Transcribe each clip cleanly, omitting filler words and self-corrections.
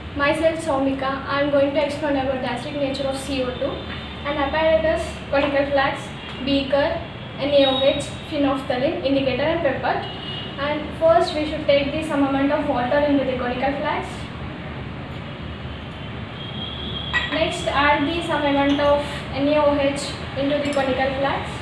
Myself Soumika. I am going to explain about the acidic nature of CO2. An apparatus, conical flask, beaker, NaOH, phenolphthalein, indicator and pipette. And first we should take the some amount of water into the conical flask. Next add the some amount of NaOH into the conical flask.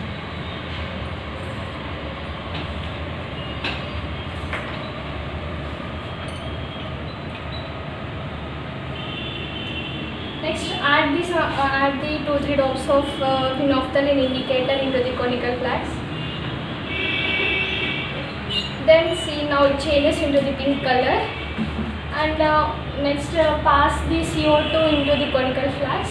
Next add the 2-3 drops of phenolphthalein indicator into the conical flask. Then see, now it changes into the pink color. And next pass the CO2 into the conical flask.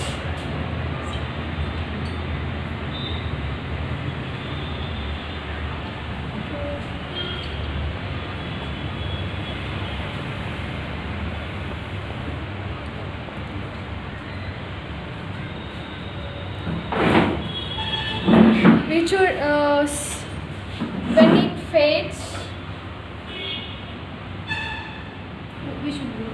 We should, when it fades, we should do.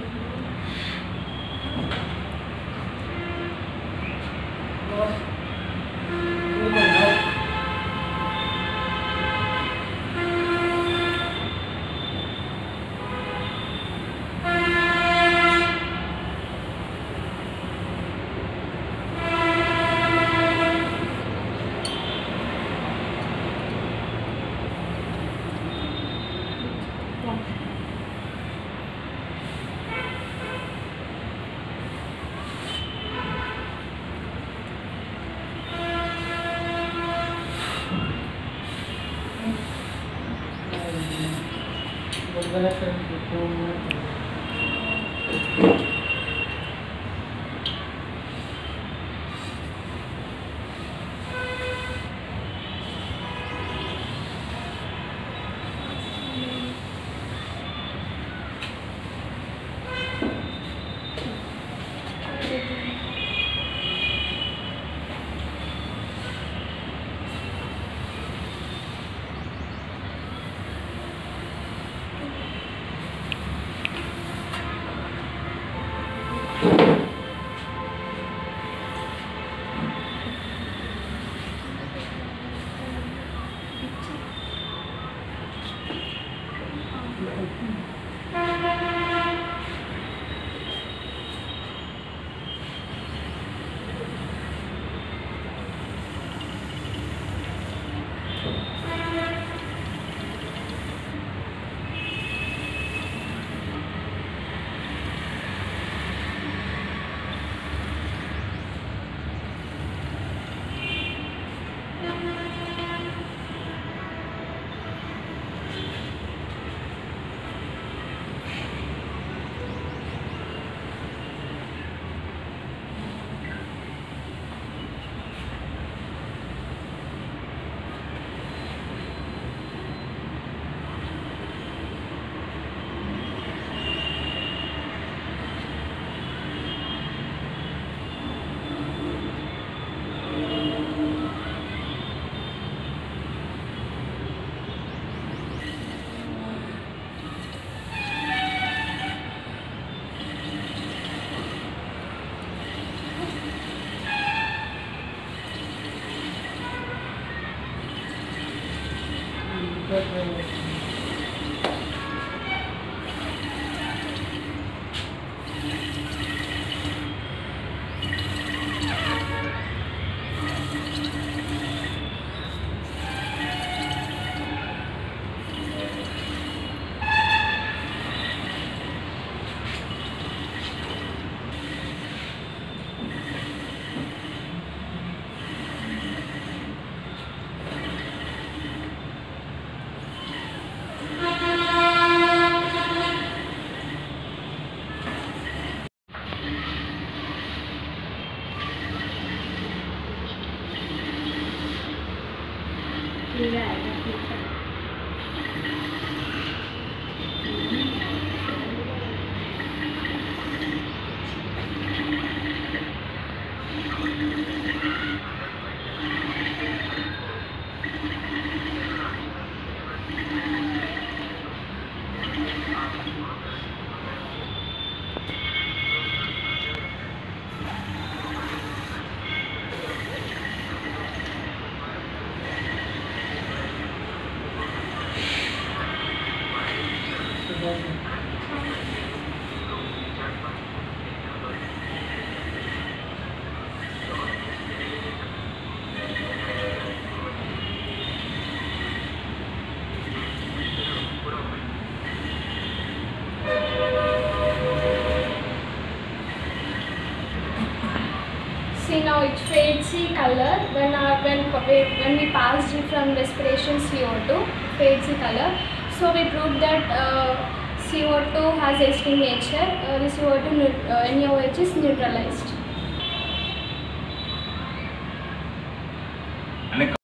See, now it fades the color when we passed it from respiration CO2, fades the color. So we proved that CO2 has acidic nature. The CO2 NaOH is neutralized.